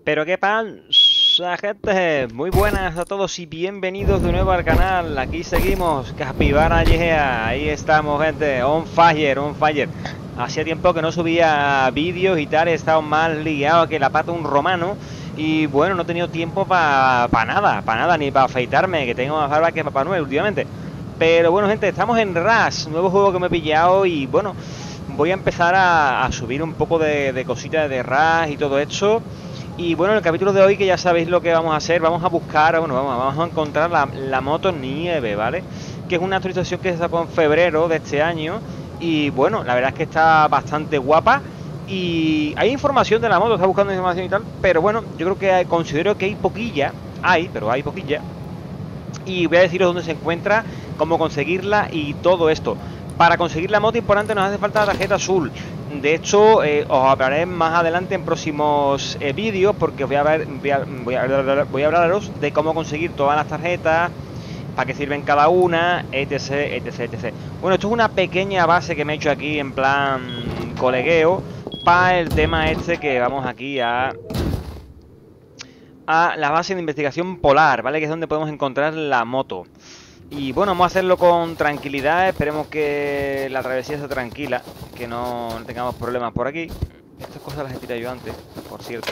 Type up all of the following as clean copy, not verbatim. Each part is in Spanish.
Pero qué pasa, gente, muy buenas a todos y bienvenidos de nuevo al canal. Aquí seguimos, Capibara Yegea, ahí estamos, gente, on fire, on fire. Hacía tiempo que no subía vídeos y tal, he estado más liado que la pata de un romano. Y bueno, no he tenido tiempo para nada, ni para afeitarme, que tengo más barba que Papá Noel últimamente. Pero bueno, gente, estamos en Rust, nuevo juego que me he pillado y bueno, voy a empezar a subir un poco de cositas de Rust y todo esto. Y bueno, en el capítulo de hoy, que ya sabéis lo que vamos a hacer, vamos a buscar, bueno, vamos a encontrar la moto Nieve, ¿vale? Que es una actualización que se sacó en febrero de este año. Y bueno, la verdad es que está bastante guapa. Y hay información de la moto, está buscando información y tal. Pero bueno, yo creo que considero que hay poquilla. Pero hay poquilla. Y voy a deciros dónde se encuentra, cómo conseguirla y todo esto. Para conseguir la moto, importante, nos hace falta la tarjeta azul. De hecho, os hablaré más adelante en próximos vídeos, porque voy a hablaros de cómo conseguir todas las tarjetas, para qué sirven cada una, etc, etc, etc. Bueno, esto es una pequeña base que me he hecho aquí en plan colegueo para el tema este que vamos aquí a la base de investigación polar, ¿vale? Que es donde podemos encontrar la moto. Y bueno, vamos a hacerlo con tranquilidad. Esperemos que la travesía sea tranquila, que no tengamos problemas por aquí. Estas cosas las he tirado yo antes, por cierto.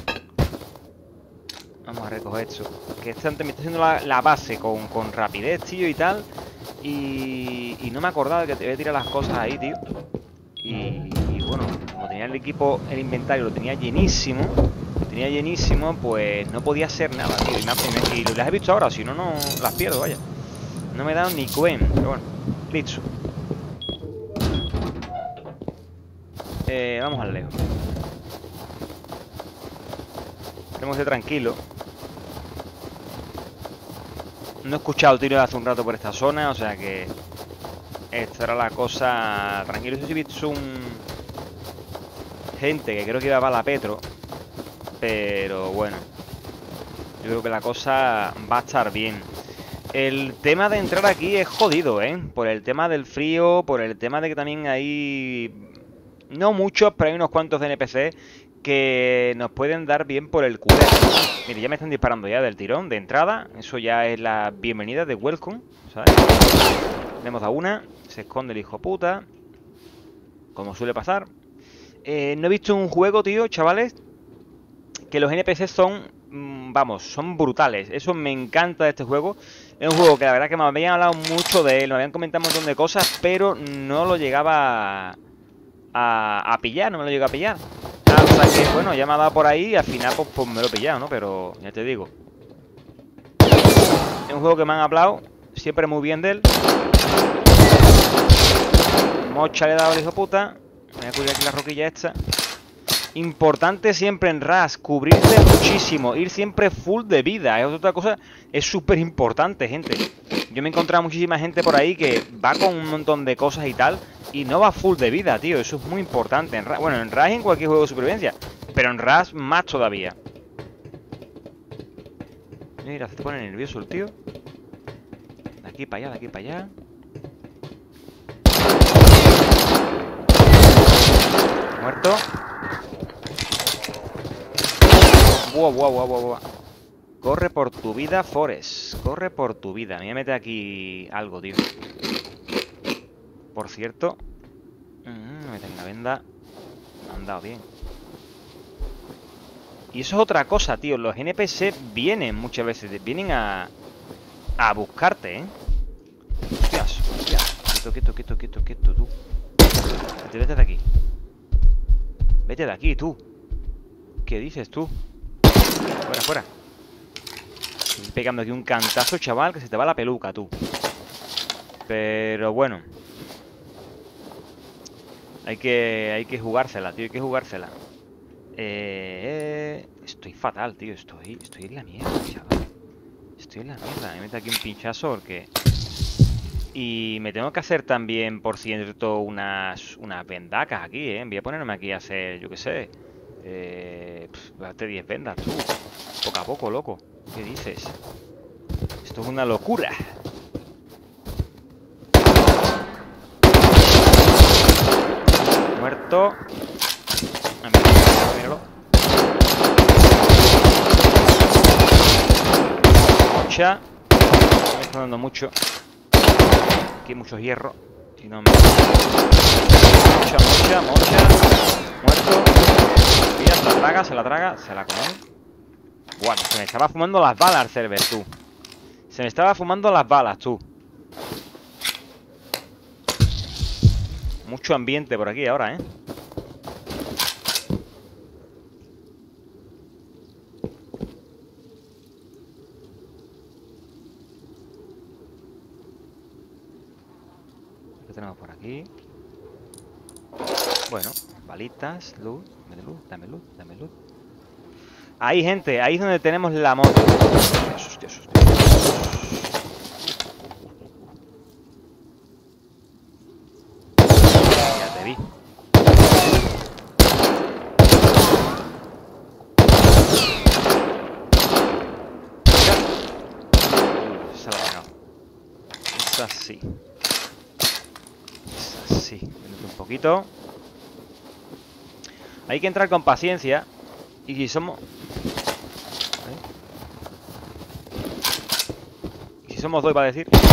Vamos a recoger esto, que antes me está haciendo la base con rapidez, tío, y tal. Y no me acordaba de que te voy a tirar las cosas ahí, tío. Y bueno, como tenía el equipo, el inventario lo tenía llenísimo, pues no podía hacer nada, tío. Y las he visto ahora, si no, no las pierdo, vaya. No me he dado ni cuenta, pero bueno, listo. Vamos al leo. Tenemos que ser tranquilo. No he escuchado tiros hace un rato por esta zona, o sea que esta era la cosa tranquilo. Yo sí he visto gente que creo que iba a la Petro, pero bueno, yo creo que la cosa va a estar bien. El tema de entrar aquí es jodido, por el tema del frío, por el tema de que también hay, no muchos, pero hay unos cuantos de NPC que nos pueden dar bien por el culo. Mire, ya me están disparando ya del tirón, de entrada. Eso ya es la bienvenida de welcome, ¿sabes? Le hemos dado una, se esconde el hijo puta, como suele pasar. No he visto un juego, tío, chavales, que los NPCs son, vamos, son brutales. Eso me encanta de este juego. Es un juego que la verdad que me habían hablado mucho de él, me habían comentado un montón de cosas, pero no lo llegaba a pillar, no me lo llegaba a pillar. Hasta que, bueno, ya me ha dado por ahí y al final pues me lo he pillado, ¿no? Pero ya te digo, es un juego que me han hablado siempre muy bien de él. Mocha le he dado al hijo puta. Me voy a cubrir aquí la roquilla esta. Importante siempre en Rust, cubrirse muchísimo, ir siempre full de vida. Es otra cosa, es súper importante, gente. Yo me he encontrado muchísima gente por ahí que va con un montón de cosas y tal, y no va full de vida, tío. Eso es muy importante. Bueno, en Rust y en cualquier juego de supervivencia, pero en Rust más todavía. Mira, se pone nervioso el tío. De aquí para allá, de aquí para allá. Muerto. Buah. Corre por tu vida, Forest. Corre por tu vida. Me voy a meter aquí algo, tío. Por cierto, me tengo una venda. Me han dado bien. Y eso es otra cosa, tío. Los NPC vienen muchas veces. Vienen a buscarte, Hostias. Quieto, tú. Vete de aquí. Vete de aquí, tú. ¿Qué dices, tú? Fuera. Estoy pegando aquí un cantazo, chaval, que se te va la peluca, tú. Pero bueno, hay que jugársela, tío. Hay que jugársela. Estoy fatal, tío. Estoy en la mierda, chaval. Estoy en la mierda. Me meto aquí un pinchazo porque... Y me tengo que hacer también, por cierto, unas vendacas aquí, Voy a ponerme aquí a hacer, yo qué sé, hazte 10 vendas, tú. Poco a poco, loco. ¿Qué dices? Esto es una locura. Muerto. Míralo. mucha. Me está dando mucho. Aquí hay mucho hierro. Y no me... Mucha. Muerto. Mira, se la traga. Se la come. Bueno, se me estaba fumando las balas, Cerber, tú. Se me estaba fumando las balas, tú. Mucho ambiente por aquí ahora, ¿eh? ¿Qué tenemos por aquí? Bueno, balitas, luz. Dame luz. Ahí, gente, ahí es donde tenemos la moto. Dios. Ya te vi. Se la ha pegado. Es así. Un poquito. Hay que entrar con paciencia. Y si somos... Y si somos dos, iba a decir... Hijo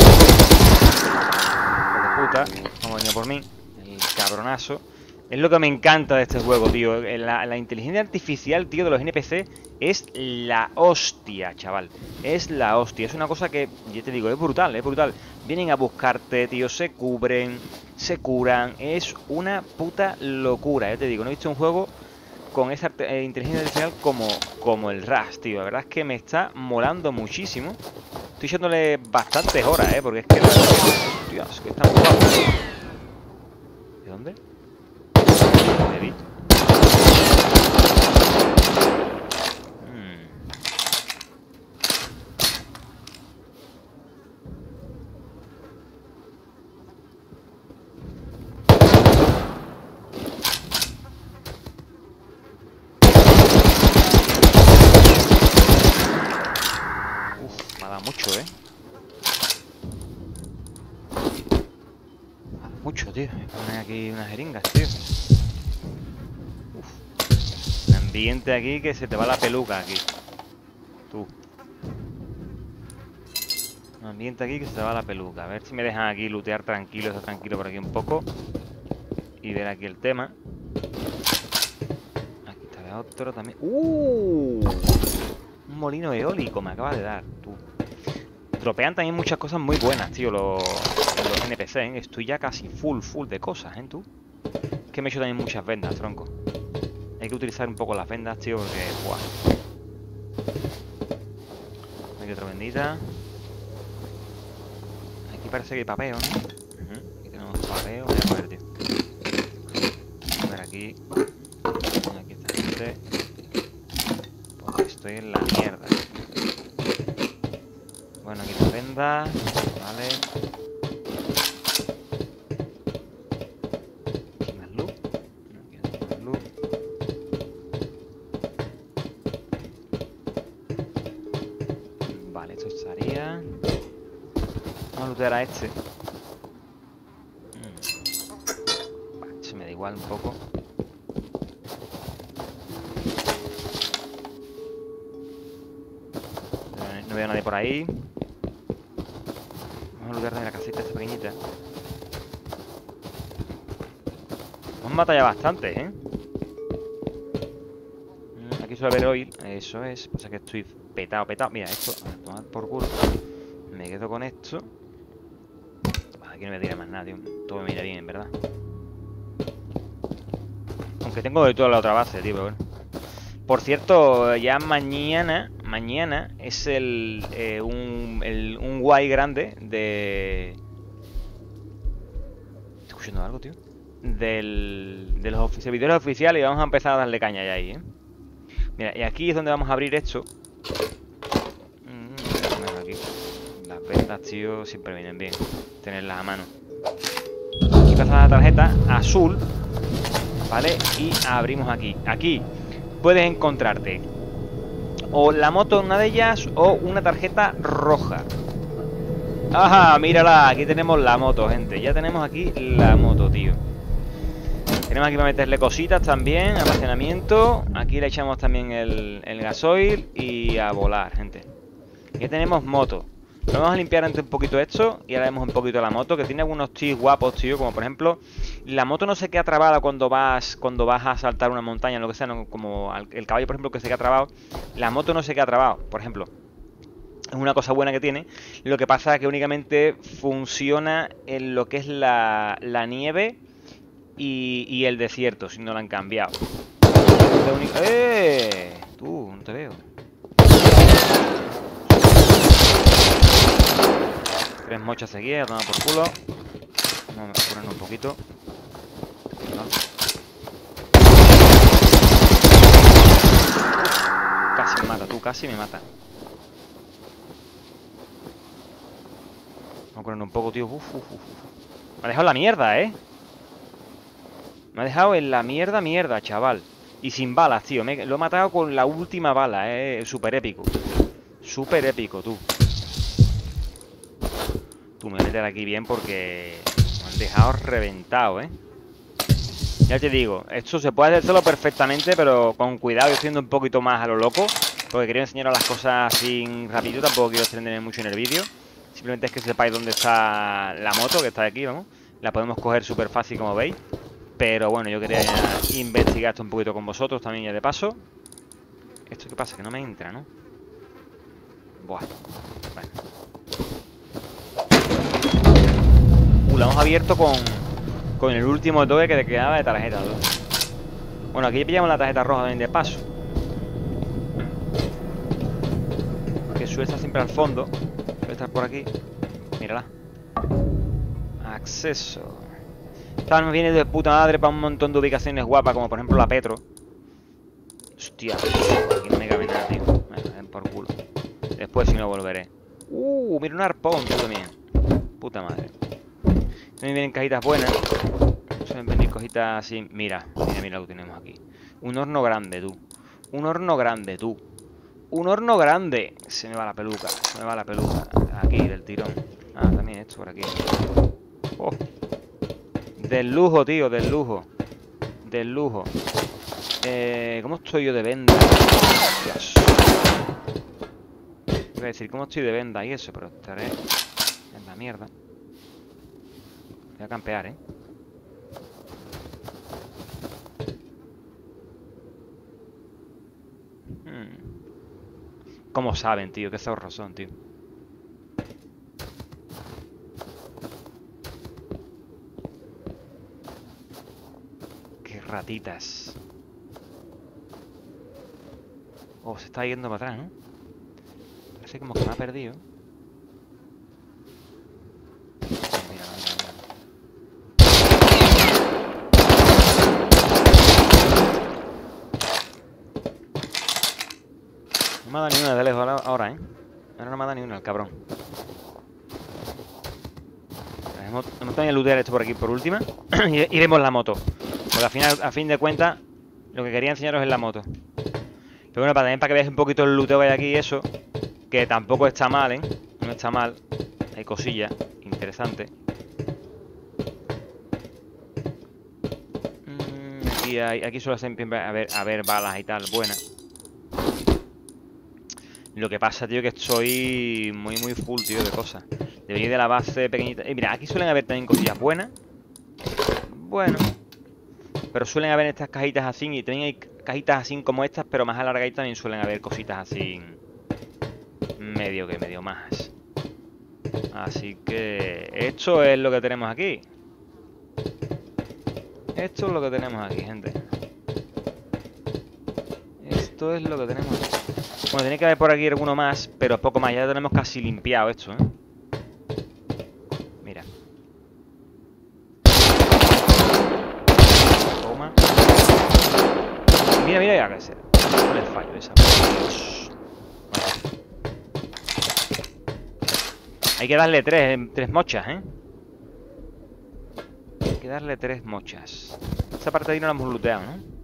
de puta, como venía por mí. El cabronazo. Es lo que me encanta de este juego, tío. La inteligencia artificial, tío, de los NPC es la hostia, chaval. Es la hostia. Es una cosa que, yo te digo, es brutal, es brutal. Vienen a buscarte, tío, se cubren, se curan. Es una puta locura, ya te digo. No he visto un juego con esa inteligencia artificial como el Rust, tío. La verdad es que me está molando muchísimo. Estoy echándole bastantes horas, porque es que... Tío, es que está muy guapo. ¿De dónde? ¿De Bit? Me ha dado mucho, mucho, tío. Voy a poner aquí unas jeringas, tío. Un ambiente aquí que se te va la peluca aquí. Tú. Un ambiente aquí que se te va la peluca. A ver si me dejan aquí lootear tranquilo, estar tranquilo por aquí un poco. Y ver aquí el tema. Aquí está otro también. Un molino eólico me acaba de dar, tú. Dropean también muchas cosas muy buenas, tío, los NPC, ¿eh? Estoy ya casi full de cosas, ¿eh, tú? Es que me he hecho también muchas vendas, tronco. Hay que utilizar un poco las vendas, tío, porque... ¡buah! Aquí otra vendita. Aquí parece que hay papeo, ¿no? Aquí tenemos papeo. Voy a poner, tío. A ver aquí. Aquí está gente. Porque estoy en la mierda. Bueno, aquí las vendas. Vale. Aquí más luz. Aquí más luz. Vale, esto estaría. Vamos a lootear a este. Vale, se me da igual un poco. No veo a nadie por ahí. Vamos a lootear de la casita esta pequeñita. Hemos matado ya bastante, ¿eh? Aquí suele haber oil. Eso es. Pasa que estoy petado. Mira, esto. A tomar por culo. Me quedo con esto. Aquí no me tira más nada, tío. Todo me mira bien, en verdad. Aunque tengo de toda la otra base, tío, pero bueno. Por cierto, ya mañana es un guay grande de... ¿Estoy escuchando algo, tío? De los servidores oficiales y vamos a empezar a darle caña ya ahí, ¿eh? Mira, y aquí es donde vamos a abrir esto. Aquí. Las ventas, tío, siempre vienen bien tenerlas a mano. Aquí pasa la tarjeta azul, ¿vale? Y abrimos aquí. Aquí puedes encontrarte o la moto en una de ellas o una tarjeta roja. ¡Ajá! Mírala, aquí tenemos la moto, gente. Ya tenemos aquí la moto, tío. Tenemos aquí para meterle cositas también, almacenamiento. Aquí le echamos también el gasoil y a volar, gente. Aquí tenemos moto. Vamos a limpiar antes un poquito esto y ahora vemos un poquito la moto, que tiene algunos tips guapos, tío, como por ejemplo, la moto no se queda trabada cuando vas a saltar una montaña, lo que sea, no, como el caballo, por ejemplo, que se queda trabado, la moto no se queda trabado, por ejemplo. Es una cosa buena que tiene. Lo que pasa es que únicamente funciona en lo que es la nieve y el desierto, si no la han cambiado. ¡Eh! Tú, no te veo. 3 mochas seguidas, toma por culo. Vamos a curarnos un poquito. ¿No? Casi me mata, tú, casi me mata. Vamos a curarnos un poco, tío. Me ha dejado la mierda, ¿eh? Me ha dejado en la mierda, chaval. Y sin balas, tío. Lo he matado con la última bala, súper épico. Súper épico, tú. Tú me voy a meter aquí bien porque me han dejado reventado, ¿eh? Ya te digo, esto se puede hacerlo perfectamente, pero con cuidado. Yo estoy yendo un poquito más a lo loco, porque quería enseñaros las cosas así rápido. Tampoco quiero extenderme mucho en el vídeo. Simplemente es que sepáis dónde está la moto, que está aquí, vamos. La podemos coger súper fácil, como veis. Pero bueno, yo quería investigar esto un poquito con vosotros también ya de paso. ¿Esto qué pasa? Que no me entra, ¿no? Buah. Bueno. La hemos abierto con el último toque que te quedaba de tarjeta, ¿no? Bueno, aquí pillamos la tarjeta roja también de paso, que suele estar siempre al fondo. Suele estar por aquí. Mírala. Acceso. Esta me viene de puta madre para un montón de ubicaciones guapas, como por ejemplo la Petro. Hostia, aquí no me cabe nada, tío. Ven por culo. Después si no volveré. Mira un arpón, tío, también. Puta madre. También vienen cajitas buenas. Suelen venir cositas así. Mira lo que tenemos aquí. Un horno grande, tú. Un horno grande, tú. Un horno grande. Se me va la peluca. Se me va la peluca. Aquí, del tirón. Ah, también esto por aquí. Oh. Del lujo, tío, del lujo. Del lujo. ¿Cómo estoy yo de venda? Dios. Iba a decir, ¿cómo estoy de venda y eso? Pero estaré en la mierda. Voy a campear, ¿eh? ¿Cómo saben, tío? Qué zorros son, tío. Qué ratitas. Oh, se está yendo para atrás, ¿no? Parece como que me ha perdido. No me ha dado ni una de lejos ahora, ¿eh? Ahora no me ha dado ni una, el cabrón. Hemos tenido que lootear esto por aquí por última. Y vemos la moto. Porque al final, a fin de cuentas, lo que quería enseñaros es la moto. Pero bueno, también para que veáis un poquito el looteo que hay aquí y eso. Que tampoco está mal, ¿eh? No está mal. Hay cosillas interesantes. Aquí suele siempre haber balas y tal, buenas. Lo que pasa, tío, que estoy muy full, tío, de cosas. De venir de la base pequeñita. Mira, aquí suelen haber también cosillas buenas. Bueno. Pero suelen haber estas cajitas así. Y también hay cajitas así como estas, pero más alargaditas también suelen haber cositas así. Medio más. Así que esto es lo que tenemos aquí. Esto es lo que tenemos aquí, gente. Esto es lo que tenemos aquí. Bueno, tiene que haber por aquí alguno más, pero poco más. Ya tenemos casi limpiado esto, ¿eh? Mira. Toma. Mira, ya que sé. No le fallo esa. Hay que darle tres mochas, ¿eh? Hay que darle 3 mochas. Esta parte de ahí no la hemos looteado, ¿no?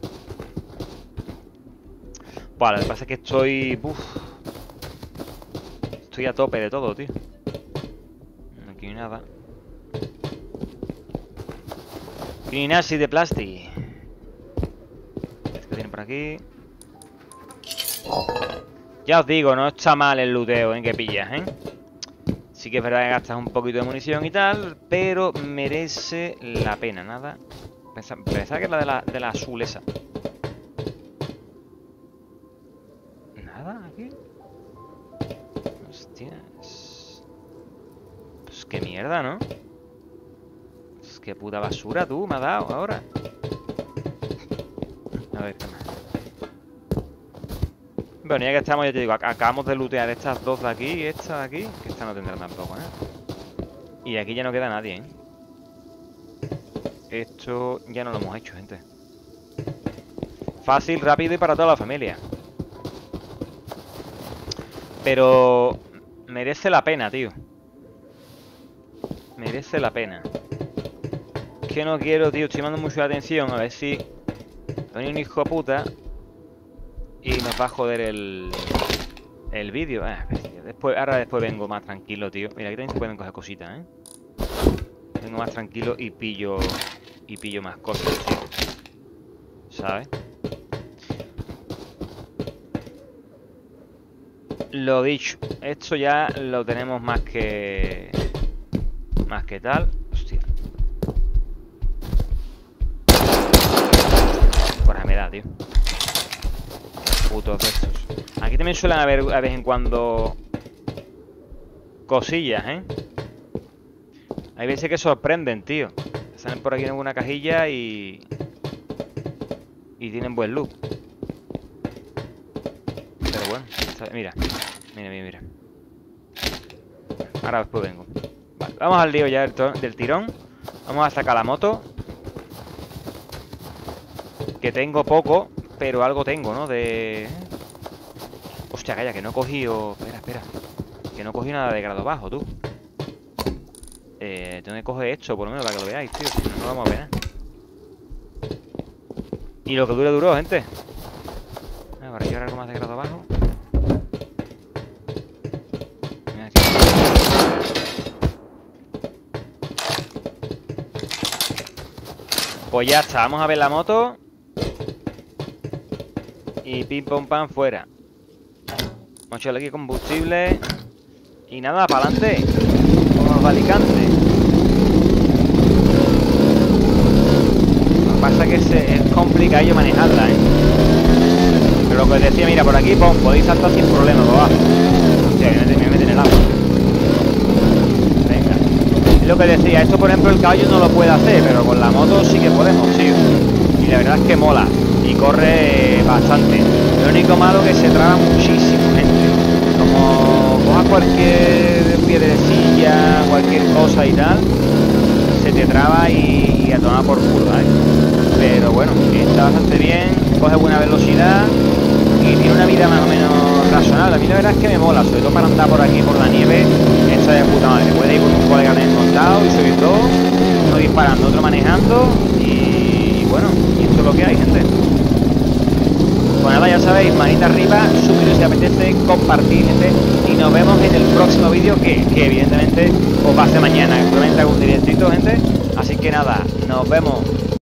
Vale, lo que pasa es que estoy... Estoy a tope de todo, tío. Aquí no hay nada. Aquí no hay nada así de plástico. Este que tiene por aquí. Ya os digo, no está mal el looteo en que pillas, ¿eh? Sí que es verdad que gastas un poquito de munición y tal, pero merece la pena, nada. Pensaba que es la de la azul esa. Nada, aquí. Hostias. Pues qué mierda, ¿no? Pues qué puta basura tú me has dado ahora. A ver, ¿qué más? Bueno, ya que estamos, ya te digo, acabamos de lootear estas dos de aquí y esta de aquí, que esta no tendrá tampoco, ¿eh? Y aquí ya no queda nadie, ¿eh? Esto ya no lo hemos hecho, gente. Fácil, rápido y para toda la familia. Pero merece la pena, tío. Merece la pena. Es que no quiero, tío, estoy llamando mucho la atención. A ver si viene un hijo de puta y nos va a joder el vídeo. Ahora después vengo más tranquilo, tío. Mira, aquí también se pueden coger cositas, ¿eh? Vengo más tranquilo y pillo más cosas, tío. ¿Sabes? Lo dicho, esto ya lo tenemos más que tal. Hostia. Por me da, tío. Putos de estos. Aquí también suelen haber de vez en cuando cosillas, ¿eh? Hay veces que sorprenden, tío. Salen por aquí en alguna cajilla y tienen buen loot. Pero bueno, mira. Mira. Ahora después vengo. Vale, vamos al lío ya del tirón. Vamos a sacar la moto. Que tengo poco, pero algo tengo, ¿no? Hostia, calla, que no he cogido... Espera. Que no he cogido nada de grado bajo, tú. Tengo que coger esto, por lo menos, para que lo veáis, tío. Si no, no lo vamos a ver, ¿eh? Y lo que dure, duró, gente. Ahora hay algo más de grado bajo. Mira aquí. Pues ya está, vamos a ver la moto. Y pim pom pam fuera. Vamos a echarle aquí combustible. Y nada, para adelante. Vamos a Alicante. Lo que pasa es que es complicado manejarla, ¿eh? Pero lo que os decía, mira, por aquí podéis saltar sin problema, papá. Hostia, me meten en el agua. Venga. Es lo que decía, esto por ejemplo el caballo no lo puede hacer, pero con la moto sí que podemos, tío. Y la verdad es que mola. Y corre bastante. Lo único malo que se traba muchísimo, gente. Como cojas cualquier piedrecilla, cualquier cosa y tal, se te traba y a tomar por culo, ¿eh? Pero bueno, está bastante bien, coge buena velocidad y tiene una vida más o menos razonable. A mí la verdad es que me mola, sobre todo para andar por aquí por la nieve, está de puta madre. Puedes ir con un colega en el montado y sois dos, uno disparando, otro manejando y bueno, y esto es lo que hay, gente. Pues nada, ya sabéis, manita arriba, suscribiros si apetece, compartir, gente, y nos vemos en el próximo vídeo que evidentemente os va a hacer mañana, probablemente algún directito, gente. Así que nada, nos vemos.